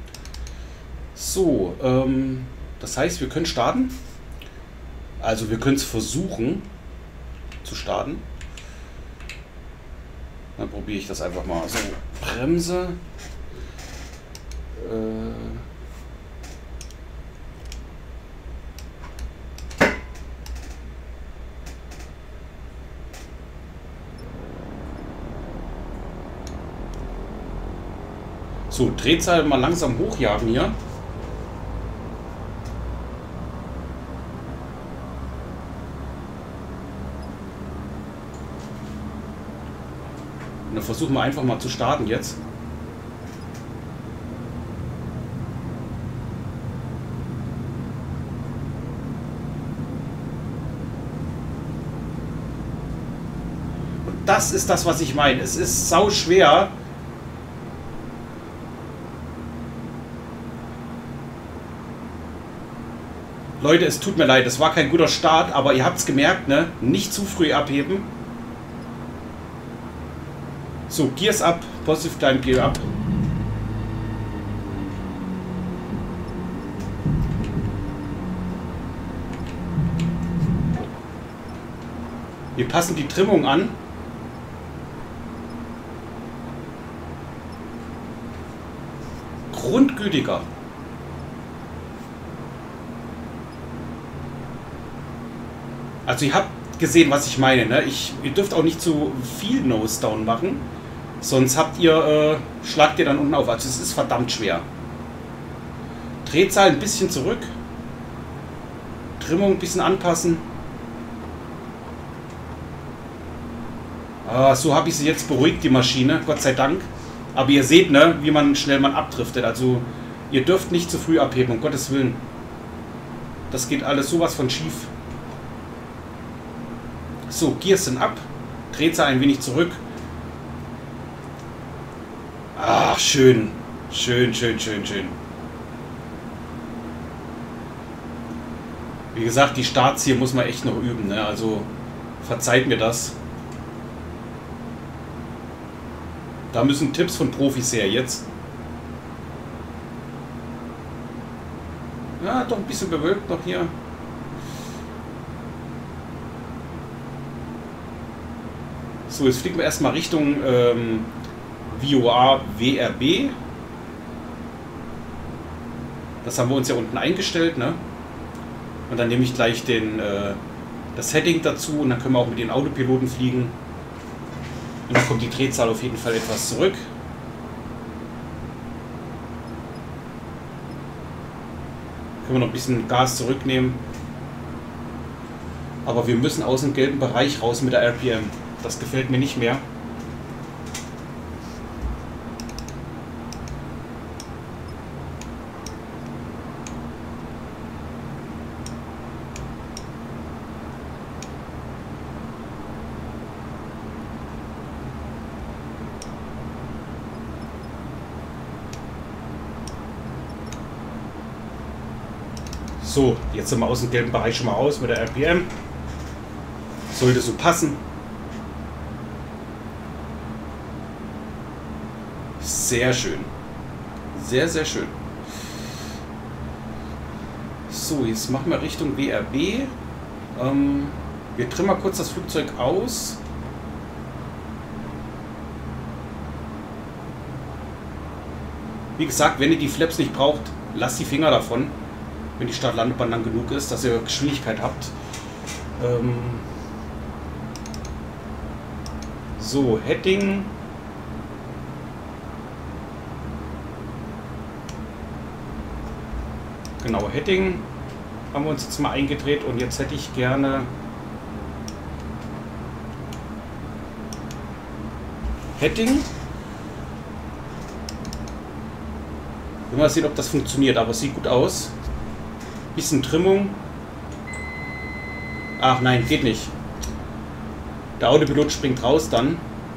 So, das heißt, wir können starten. Also wir können es versuchen zu starten. Dann probiere ich das einfach mal. So, Bremse. So, Drehzahl mal langsam hochjagen hier. Und dann versuchen wir einfach mal zu starten jetzt. Und das ist das, was ich meine. Es ist sau schwer. Leute, es tut mir leid, es war kein guter Start, aber ihr habt es gemerkt, ne? Nicht zu früh abheben. So, Gears up, Positive Climb Gear up. Wir passen die Trimmung an. Grundgültiger. Also ihr habt gesehen, was ich meine, ne? Ihr dürft auch nicht zu viel Nose-Down machen, sonst schlagt ihr dann unten auf. Also es ist verdammt schwer. Drehzahl ein bisschen zurück. Trimmung ein bisschen anpassen. So habe ich sie jetzt beruhigt, die Maschine, Gott sei Dank. Aber ihr seht, ne, wie schnell man abdriftet. Also ihr dürft nicht zu früh abheben, um Gottes Willen. Das geht alles sowas von schief. So, Gears sind ab. Drehzahl ein wenig zurück. Ach, schön. Schön, schön, schön, schön. Wie gesagt, die Starts hier muss man echt noch üben, ne? Also verzeiht mir das. Da müssen Tipps von Profis her jetzt. Ja, doch ein bisschen bewölkt noch hier. So, jetzt fliegen wir erstmal Richtung VOA WRB. Das haben wir uns ja unten eingestellt, ne? Und dann nehme ich gleich das Heading dazu und dann können wir auch mit den Autopiloten fliegen. Und dann kommt die Drehzahl auf jeden Fall etwas zurück. Können wir noch ein bisschen Gas zurücknehmen. Aber wir müssen aus dem gelben Bereich raus mit der RPM. Das gefällt mir nicht mehr. So, jetzt sind wir aus dem gelben Bereich schon mal raus mit der RPM. Sollte so passen. Sehr schön. Sehr, sehr schön. So, jetzt machen wir Richtung WRB. Wir trimmen mal kurz das Flugzeug aus. Wie gesagt, wenn ihr die Flaps nicht braucht, lasst die Finger davon. Wenn die Start-Landebahn lang genug ist, dass ihr Geschwindigkeit habt. So, Heading. Genau, Heading haben wir uns jetzt mal eingedreht und jetzt hätte ich gerne Heading. Mal sehen, ob das funktioniert, aber es sieht gut aus. Bisschen Trimmung. Ach nein, geht nicht. Der Autopilot springt raus dann.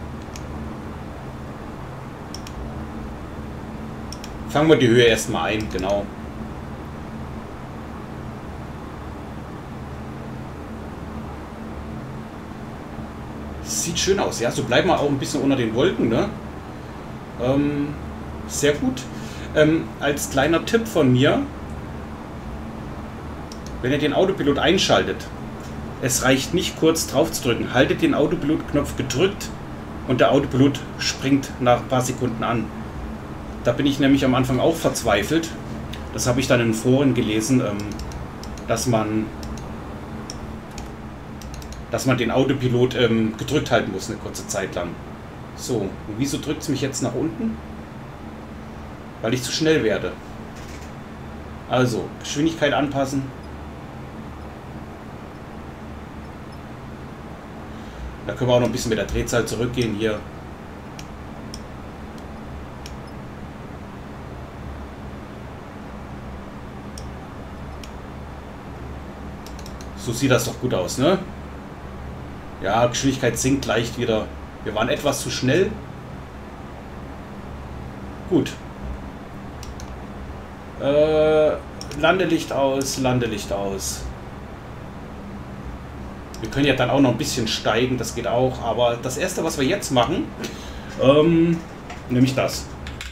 Fangen wir die Höhe erstmal ein, genau. Sieht schön aus, ja. So bleiben wir auch ein bisschen unter den Wolken, ne? Sehr gut. Als kleiner Tipp von mir, wenn ihr den Autopilot einschaltet, es reicht nicht kurz drauf zu drücken. Haltet den Autopilot-Knopf gedrückt und der Autopilot springt nach ein paar Sekunden an. Da bin ich nämlich am Anfang auch verzweifelt. Das habe ich dann in Foren gelesen, dass man den Autopilot gedrückt halten muss eine kurze Zeit lang. So, und wieso drückt es mich jetzt nach unten? weil ich zu schnell werde. Also, Geschwindigkeit anpassen. Da können wir auch noch ein bisschen mit der Drehzahl zurückgehen hier. So sieht das doch gut aus, ne? Ja, Geschwindigkeit sinkt leicht wieder. Wir waren etwas zu schnell. Gut. Landelicht aus, Landelicht aus. Wir können ja dann auch noch ein bisschen steigen, das geht auch. Aber das erste, was wir jetzt machen, nämlich das.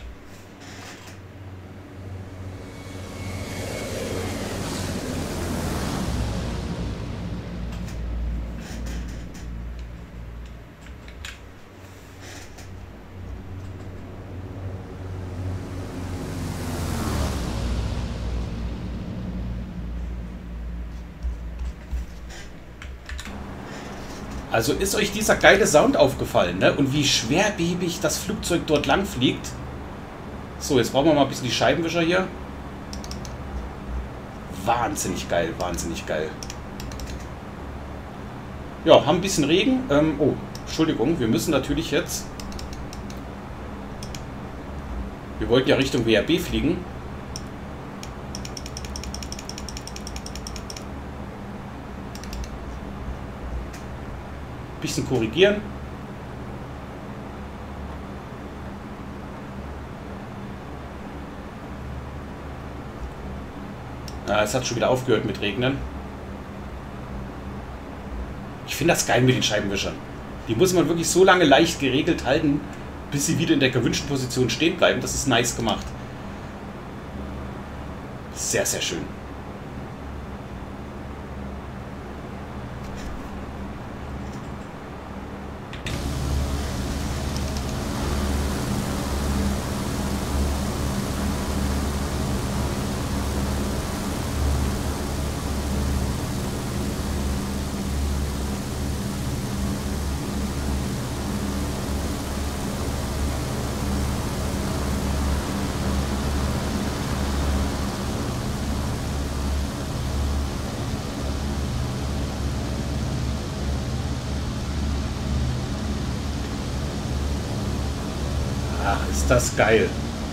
Also ist euch dieser geile Sound aufgefallen, ne? Und wie schwerbiebig das Flugzeug dort lang fliegt. So, jetzt brauchen wir mal ein bisschen die Scheibenwischer hier. Wahnsinnig geil, wahnsinnig geil. Ja, haben ein bisschen Regen. Oh, Entschuldigung, wir müssen natürlich jetzt... Wir wollten ja Richtung WRB fliegen. Bisschen korrigieren. Es hat schon wieder aufgehört mit Regnen. Ich finde das geil mit den Scheibenwischern. Die muss man wirklich so lange leicht geregelt halten, bis sie wieder in der gewünschten Position stehen bleiben. Das ist nice gemacht. Sehr, sehr schön. Ach, ist das geil.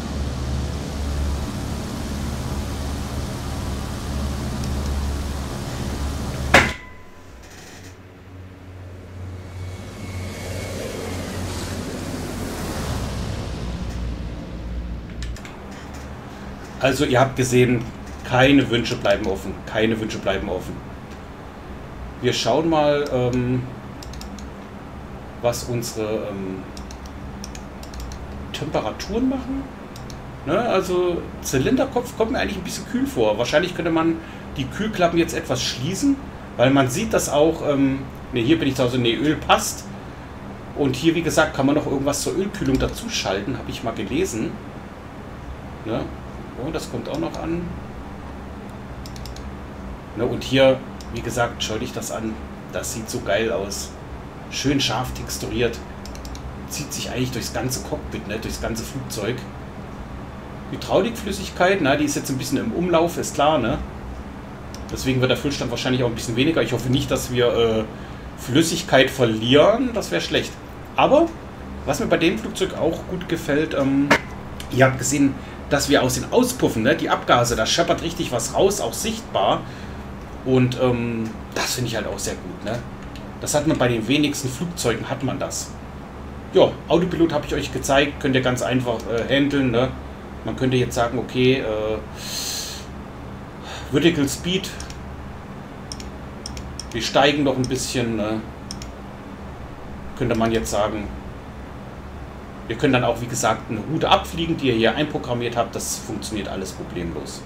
Also ihr habt gesehen, keine Wünsche bleiben offen. Keine Wünsche bleiben offen. Wir schauen mal, was unsere Temperaturen machen. Ne, also Zylinderkopf kommt mir eigentlich ein bisschen kühl vor. Wahrscheinlich könnte man die Kühlklappen jetzt etwas schließen, weil man sieht das auch, ne, hier bin ich zu Hause, ne, Öl passt. Und hier, wie gesagt, kann man noch irgendwas zur Ölkühlung dazu schalten, habe ich mal gelesen. Ne? Oh, das kommt auch noch an. Ne, und hier, wie gesagt, schaut euch das an. Das sieht so geil aus. Schön scharf texturiert. Zieht sich eigentlich durchs ganze Cockpit, ne, durchs ganze Flugzeug. Hydraulikflüssigkeit, na, die ist jetzt ein bisschen im Umlauf, ist klar, ne? Deswegen wird der Füllstand wahrscheinlich auch ein bisschen weniger. Ich hoffe nicht, dass wir Flüssigkeit verlieren. Das wäre schlecht. Aber, was mir bei dem Flugzeug auch gut gefällt, ihr habt gesehen, dass wir aus den Auspuffen, ne, die Abgase, da scheppert richtig was raus, auch sichtbar. Und das finde ich halt auch sehr gut, ne? Das hat man bei den wenigsten Flugzeugen, hat man das. Ja, Autopilot habe ich euch gezeigt, könnt ihr ganz einfach handeln, ne? Man könnte jetzt sagen, okay, Vertical Speed, wir steigen noch ein bisschen, ne? Könnte man jetzt sagen. Wir können dann auch, wie gesagt, eine Route abfliegen, die ihr hier einprogrammiert habt, das funktioniert alles problemlos.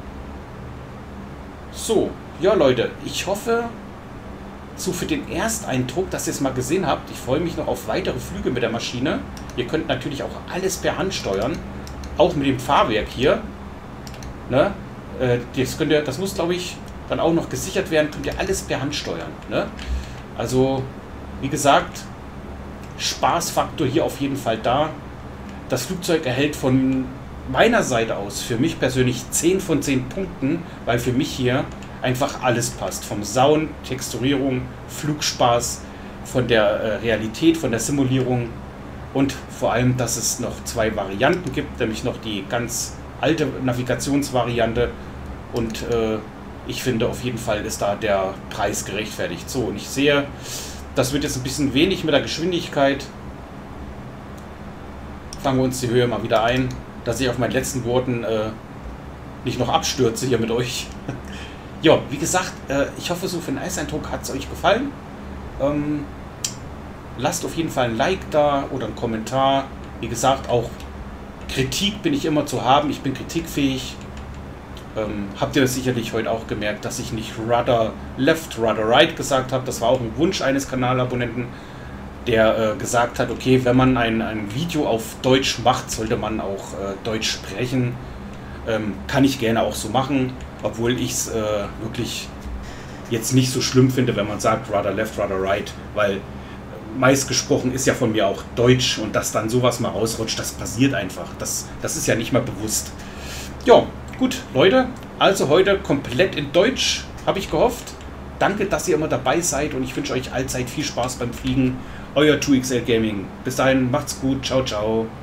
So, ja Leute, ich hoffe, so für den Ersteindruck, dass ihr es mal gesehen habt. Ich freue mich noch auf weitere Flüge mit der Maschine. Ihr könnt natürlich auch alles per Hand steuern. Auch mit dem Fahrwerk hier. Ne? Das muss, glaube ich, dann auch noch gesichert werden. Könnt ihr alles per Hand steuern. Ne? Also, wie gesagt, Spaßfaktor hier auf jeden Fall da. Das Flugzeug erhält von meiner Seite aus für mich persönlich 10 von 10 Punkten, weil für mich hier einfach alles passt. Vom Sound, Texturierung, Flugspaß, von der Realität, von der Simulierung und vor allem, dass es noch 2 Varianten gibt, nämlich noch die ganz alte Navigationsvariante und ich finde auf jeden Fall ist da der Preis gerechtfertigt. So, und ich sehe, das wird jetzt ein bisschen wenig mit der Geschwindigkeit. Fangen wir uns die Höhe mal wieder ein, dass ich auf meinen letzten Worten nicht noch abstürze hier mit euch. Ja, wie gesagt, ich hoffe, so für den Ersteindruck hat es euch gefallen. Lasst auf jeden Fall ein Like da oder einen Kommentar. Wie gesagt, auch Kritik bin ich immer zu haben. Ich bin kritikfähig. Habt ihr sicherlich heute auch gemerkt, dass ich nicht Rudder Left, Rudder Right gesagt habe. Das war auch ein Wunsch eines Kanalabonnenten, der gesagt hat, okay, wenn man ein Video auf Deutsch macht, sollte man auch Deutsch sprechen. Kann ich gerne auch so machen, obwohl ich es wirklich jetzt nicht so schlimm finde, wenn man sagt Rudder Left, Rudder Right, weil meist gesprochen ist ja von mir auch Deutsch und dass dann sowas mal rausrutscht, das passiert einfach. Das ist ja nicht mal bewusst. Ja, gut, Leute, also heute komplett in Deutsch, habe ich gehofft. Danke, dass ihr immer dabei seid und ich wünsche euch allzeit viel Spaß beim Fliegen. Euer 2XL Gaming. Bis dahin, macht's gut. Ciao, ciao.